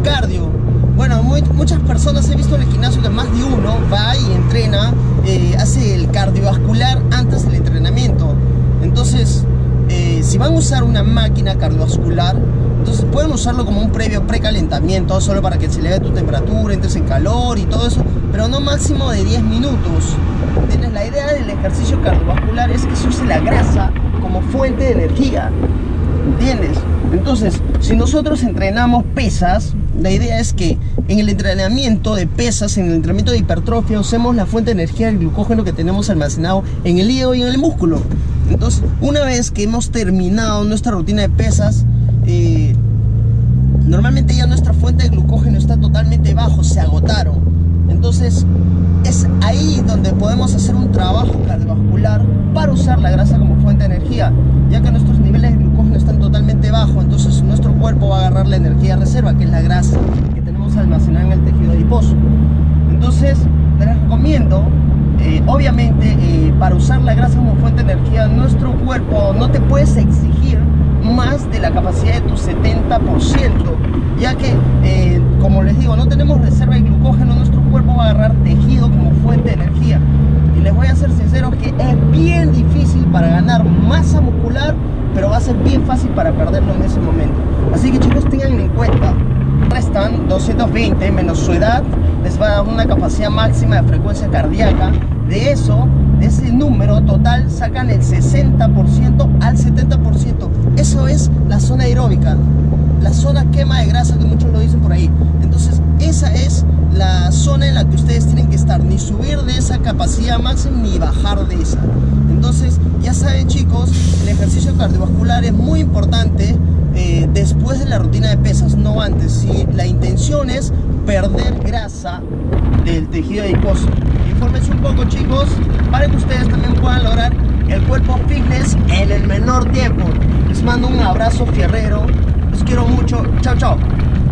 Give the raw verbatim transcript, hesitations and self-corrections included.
cardio. Bueno, muy, muchas personas, he visto en el gimnasio que más de uno va y entrena, eh, hace el cardiovascular antes del entrenamiento. Entonces, eh, si van a usar una máquina cardiovascular, entonces pueden usarlo como un previo precalentamiento, solo para que se eleve tu temperatura, entres en calor y todo eso, pero no máximo de diez minutos. ¿Entiendes? La idea del ejercicio cardiovascular es que se use la grasa como fuente de energía. ¿Entiendes? Entonces, si nosotros entrenamos pesas, la idea es que en el entrenamiento de pesas, en el entrenamiento de hipertrofia, usemos la fuente de energía del glucógeno que tenemos almacenado en el hígado y en el músculo. Entonces, una vez que hemos terminado nuestra rutina de pesas, eh, normalmente ya nuestra fuente de glucógeno está totalmente bajo, se agotaron. Entonces, es ahí donde podemos hacer un trabajo cardiovascular para usar la grasa como fuente de energía, ya que nuestros niveles de glucógeno están totalmente bajos. Entonces nuestro cuerpo va a agarrar la energía reserva, que es la grasa que tenemos almacenada en el tejido adiposo. Entonces les recomiendo, eh, obviamente, eh, para usar la grasa como fuente de energía, nuestro cuerpo no te puedes exigir más de la capacidad de tu setenta por ciento, ya que, eh, como les digo, no tenemos reserva de glucógeno. Nuestro cuerpo va a agarrar tejido como fuente de energía, y les voy a ser sinceros que es bien difícil para ganar masa muscular, pero va a ser bien fácil para perderlo en ese momento. Así que, chicos, tengan en cuenta, restan doscientos veinte menos su edad, les va a dar una capacidad máxima de frecuencia cardíaca. De eso, de ese número total, sacan el sesenta por ciento al setenta por ciento. Eso es la zona aeróbica, la zona quema de grasa, que muchos lo dicen por ahí. Entonces, esa es la zona en la que ustedes tienen que estar, ni subir de esa capacidad máxima ni bajar de esa. Entonces, ya saben, chicos, el ejercicio cardiovascular es muy importante eh, después de la rutina de pesas, no antes. Si la intención es perder grasa del tejido adiposo, infórmense un poco, chicos, para que ustedes también puedan lograr el cuerpo fitness en el menor tiempo. Les mando un abrazo fierrero, los quiero mucho, chao chao.